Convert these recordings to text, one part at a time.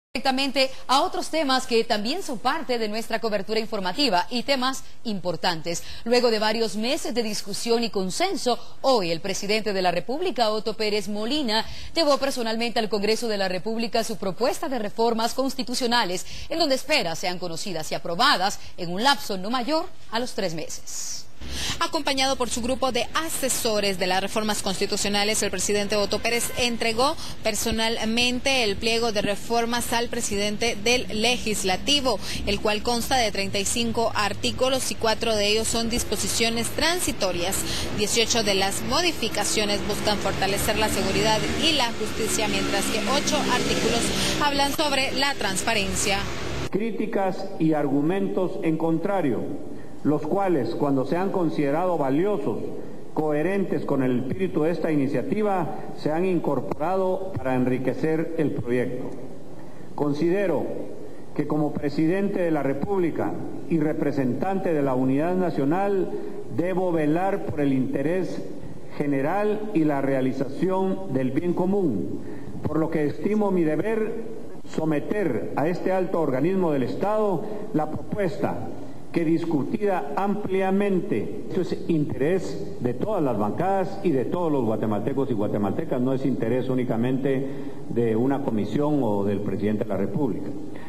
Directamente a otros temas que también son parte de nuestra cobertura informativa y temas importantes. Luego de varios meses de discusión y consenso, hoy el presidente de la República, Otto Pérez Molina, llevó personalmente al Congreso de la República su propuesta de reformas constitucionales, en donde espera sean conocidas y aprobadas en un lapso no mayor a los 3 meses. Acompañado por su grupo de asesores de las reformas constitucionales, el presidente Otto Pérez entregó personalmente el pliego de reformas al presidente del Legislativo, el cual consta de 35 artículos y 4 de ellos son disposiciones transitorias. 18 de las modificaciones buscan fortalecer la seguridad y la justicia, mientras que 8 artículos hablan sobre la transparencia. Críticas y argumentos en contrario, los cuales, cuando sean considerados valiosos, coherentes con el espíritu de esta iniciativa, se han incorporado para enriquecer el proyecto. Considero que como presidente de la República y representante de la unidad nacional, debo velar por el interés general y la realización del bien común, por lo que estimo mi deber someter a este alto organismo del Estado la propuesta que discutida ampliamente. Esto es interés de todas las bancadas y de todos los guatemaltecos y guatemaltecas, no es interés únicamente de una comisión o del presidente de la República.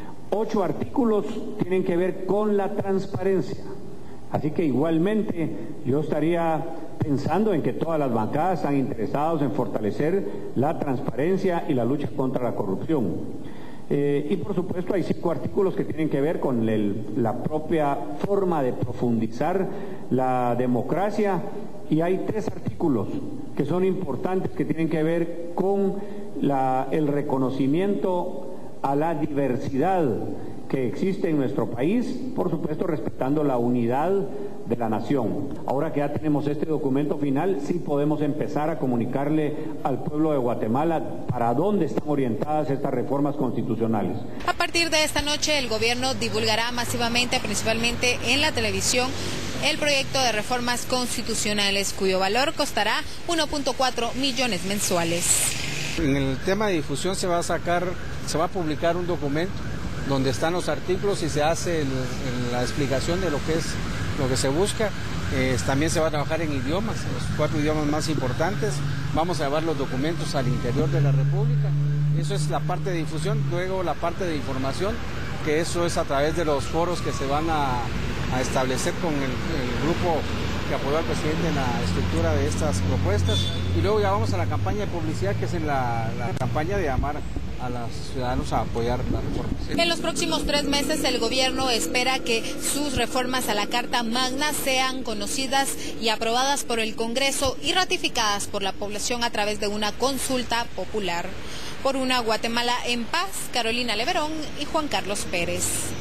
8 artículos tienen que ver con la transparencia, así que igualmente yo estaría pensando en que todas las bancadas están interesadas en fortalecer la transparencia y la lucha contra la corrupción. Y por supuesto hay 5 artículos que tienen que ver con la propia forma de profundizar la democracia, y hay 3 artículos que son importantes que tienen que ver con el reconocimiento a la diversidad que existe en nuestro país, por supuesto respetando la unidad de la nación. Ahora que ya tenemos este documento final, sí podemos empezar a comunicarle al pueblo de Guatemala para dónde están orientadas estas reformas constitucionales. A partir de esta noche, el gobierno divulgará masivamente, principalmente en la televisión, el proyecto de reformas constitucionales, cuyo valor costará 1.4 millones mensuales. En el tema de difusión se va a publicar un documento donde están los artículos y se hace la explicación de lo que se busca. También se va a trabajar en idiomas, en los 4 idiomas más importantes. Vamos a llevar los documentos al interior de la República. Eso es la parte de difusión. Luego la parte de información, que eso es a través de los foros que se van a establecer con el grupo que apoyó al presidente en la estructura de estas propuestas. Y luego ya vamos a la campaña de publicidad, que es en la campaña de llamar a los ciudadanos a apoyar las reformas. En los próximos 3 meses el gobierno espera que sus reformas a la Carta Magna sean conocidas y aprobadas por el Congreso y ratificadas por la población a través de una consulta popular. Por una Guatemala en paz, Carolina Leverón y Juan Carlos Pérez.